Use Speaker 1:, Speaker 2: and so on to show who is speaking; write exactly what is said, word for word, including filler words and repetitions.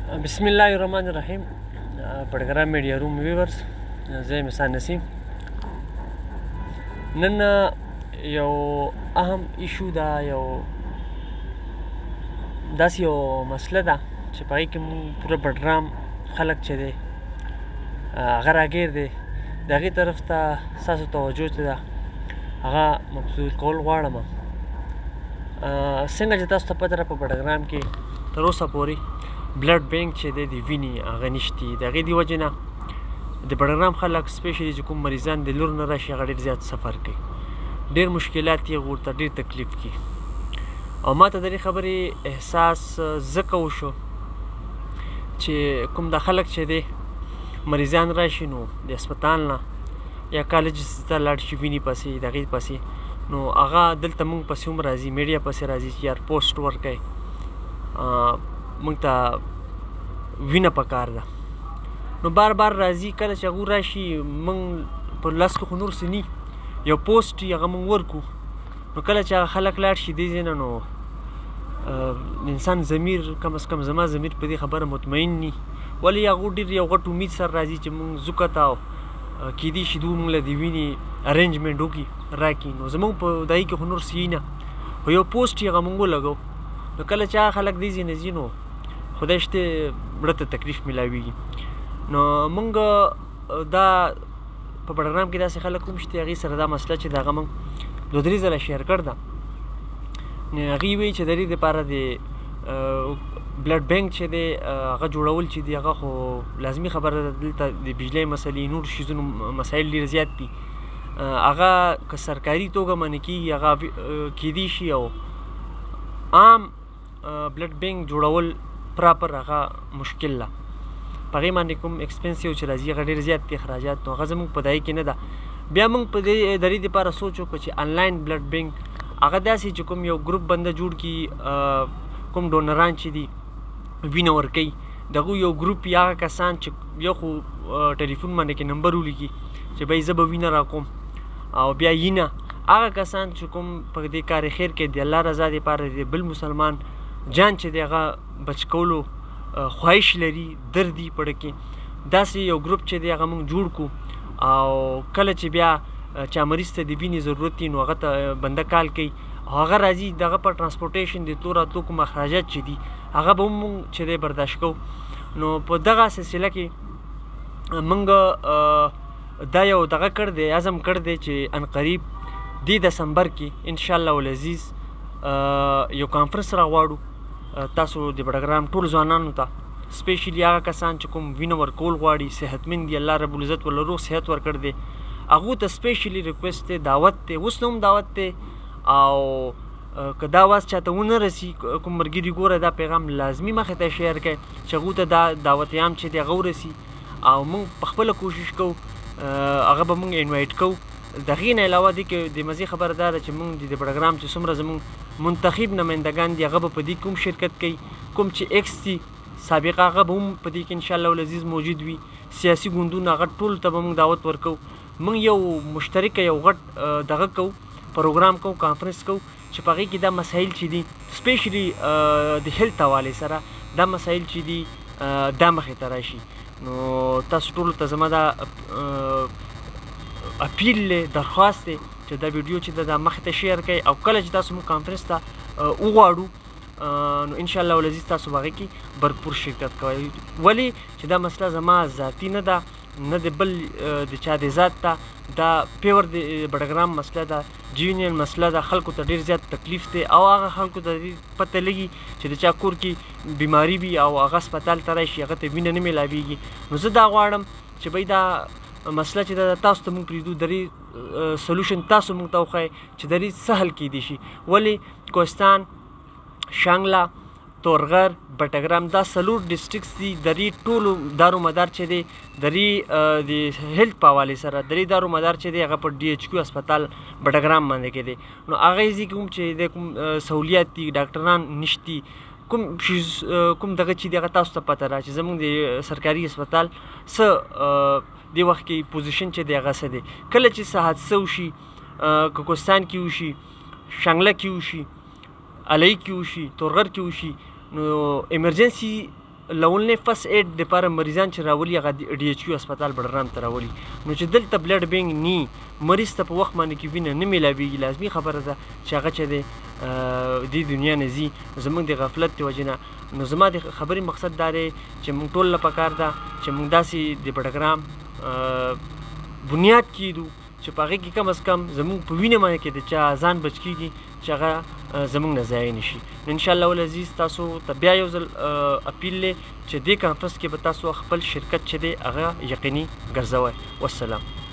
Speaker 1: بسم الله الرحمن الرحیم. پروګرام میډیا روم ویورز، زه یم احسان نسیم. نن یو اهم ایشو ده، یو داسې یو مسله ده چې په هغې کې مونږ پوره بډرام خلک چې دی هغه راګیر دی، د هغې طرف ته ستاسو توجه چې ده هغه مبذول کول غواړم. څنګه چې تاسو ته پته ده په بډګرام کې تر اوسه پورې بلډ بینک چې دی د وینې هغه نشته. د هغې د وجې نه د بډګرام خلک سپیشلي چې کوم مریضان د لور نه راشي هغه ډېر زیات سفر کوي، ډېر مشکلات یې ورته ډېر تکلیف کوي. او ما ته د دې خبرې احساس ځکه وشو چې کوم دا خلک چې دی مریضان راشي نو د هسپتال نه یا کالجز ته لاړ شي وینې پسې د هغې پسې، نو هغه دلته مونږ پسې هم راځي، میډیا پسې راځي چې یار پوسټ ورکوئ، مونږ ته وینه پکار ده. نو بار بار راځي، کله چې هغوی راشي مونږ په لاس کې خو نور څه ني، یو پوسټ یې هغه مونږ ورکو. نو کله چې هغه خلک لاړ شي دې ځای نه، نو انسان ضمیر کم از کم زما ضمیر په دې خبره مطمئن ني، ولې هغوی ډېر یو غټ امید سره راځي چې مونږ ځو کته او کیدای شي دوی مونږ له د وینې ارینجمنټ وکړي راکړي. نو زمونږ په دایي کې خو نور څه یي نه، خو یو پوسټ یې هغه مونږ ولګو. نو کله چې هغه خلک دې ځای نه ځي نو خدای شته زړه ته تکلیف میلاویږي. نو مونږ دا په بډګرام کې داسې خلک هم شته هغې سره دا مسله چې د هغه مونږ دوه درې ځله شیر کړ ده. هغې وایي چې د دې دپاره د بلډ بینک چې دی هغه جوړول چې دی هغه خو لازمي خبره ده، دلته د بجلۍ مسلې نور شیزونو مسایل ډېر زیات دي، هغه که سرکاري توګه منع کېږي هغه کیدای شي او عام بلډ بینک جوړول پراپر هغه مشکل ده، په هغې باندې کوم ایکسپنسیو چې راځي هغه ډېر زیات دي اخراجات، نو هغه زموږ په دایي کې نه ده. بیا موږ په دې د دې دپاره سوچ وکړو چې آنلاین بلډ بینک هغه داسې چې کوم یو ګروپ بنده جوړ کړي، کوم ډونران چې دي وینه ورکوي د هغوی یو ګروپ یا هغه کسان چې یو خو ټلیفون باندې کې نمبر ولیکي چې بهی زه به وینه راکوم، او بیا یي نه هغه کسان چې کوم په دې کار خیر کې د الله رضا دپاره د بل مسلمان جان چې دی هغه بچ کولو خواهش لري، درد یې پړه کې، داسې یو ګروپ چې دی هغه موږ جوړ کړو. او کله چې بیا چا مریض ته د وینې ضرورت وي نو هغه ته بنده کال کوي، هغه راځي دغه په ټرانسپورټیشن د تلو راتلو کوم اخراجات چې دي هغه به هم موږ چې دی برداشت کوو. نو په دغه سلسله کې موږ دا یو دغه کړ دی، عزم کړ دی چې عنقریب دې دسمبر کې انشاءالله العزیز یو کانفرنس راغواړو تاسو د بډګرام ټول ځوانانو ته، سپیشلي هغه کسان چې کوم وینه ورکول غواړي، صحتمند دي، الله رب العزت ورله روغ صحت ورکړ دی، هغو ته سپیشلي ریکویسټ دی، دعوت دی، اوس نه هم دعوت دی. او که دا واز چاته ونه رسي کوم ملګري ګوره دا پیغام لازمي مخې ته شیر کړئ چې هغو ته دا دعوت عام چې دی هغه ورسي، او موږ په خپله کوشش کوو هغه به موږ انوایټ کوو. د هغې نه علاوه دې کې د مزې خبره دا ده چې موږ د بډګرام چې څومره زموږ منتخب نمایندګان دي هغه به په دې کې هم شرکت کوي، کوم چې ایکس دي سابقه هغه به هم په دې کې انشاءالله العزیز موجود وي، سیاسي ګوندونه هغه ټولو ته به موږ دعوت ورکوو. موږ یو مشترکه یو غټ دغه کوو، پروګرام کوو، کانفرنس کوو چې په هغې کې دا مسایل چې دي سپیشلي د هیلت حوالې سره دا مسایل چې دي دا مخې ته راشي. نو تاسو ټولو ته زما دا اپیل دی، درخواست دی چې دا ویډیو چې ده دا مخې ته شیر کړئ، او کله چې تاسو موږ کانفرنس ته وغواړو نو انشاءالله العزیز تاسو به هغې کې بھرپور شرکت کوئ. ولې چې دا مسله زما ذاتي نه ده، نه د بل د چا د ذات ته، دا پیور د بډګرام مسله ده، جینین مسله ده، خلکو ته ډېر زیات تکلیف دی، او هغه خلکو ته پته لګي چې د چا کور کې بیماري وي او هغه هسپتال ته راشي هغه ته وینه نه میلاویږي. نو زه دا غواړم چې بهی دا مسله چې ده تاسو ته موږ پرېږدو، د دې سلوشن تاسو موږ ته وښایئ چې د دې څه حل کیدای شي. ولې کوهستان، شانګله، تورغر، بټګرام دا څلور ډسټرکټس دي، د دې ټولو دارو مدار چې دی د دې د هیلت په حوالې سره د دې دارو مدار چې دی هغه په ډي ایچ کیو هسپتال بټګرام باندې کې دی. نو هغې ځای کې هم چې د کوم سهولیات دي، ډاکټران نشتي، کوم شیز کوم دغه چې دی هغه تاسو ته پته ده چې زموږ د سرکاري هسپتال څه دې وخت کې پوزیشن چې دی هغه څه دی. کله چې څه حادثه وشي، که کوهستان کې وشي، شانګله کې وشي، علۍ کې وشي، تورغر کې وشي، نو ایمرجنسي لومړنی فرست ایډ دپاره مریضان چې راولي هغه ډي ایچ کیو هسپتال بډرام ته راولي. نو چې دلته بلډ بینک نی مریض ته په وخت باندې کې وینه نه میلاویږي، لازمي خبره ده چې هغه چې دی دې دنیا نه ځي زموږ د غفلت د وجې نه. نو زما د خبرې مقصد دا دی چې موږ ټول له پکار ده چې موږ داسې د بډګرام بنیاد کیدو چې په هغې کې کم از کم زموږ په وینه باندې کې د چا ځان بچ کېږي چې هغه زموږ نه ضایع نه شي. نو انشاءالله العزیز تاسو ته بیا یو ځل اپیل دی چې دې کانفرنس کې به تاسو خپل شرکت چې دی هغه یقیني ګرځوئ. والسلام.